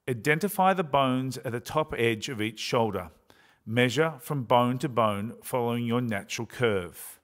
Identify the bones at the top edge of each shoulder. Measure from bone to bone following your natural curve.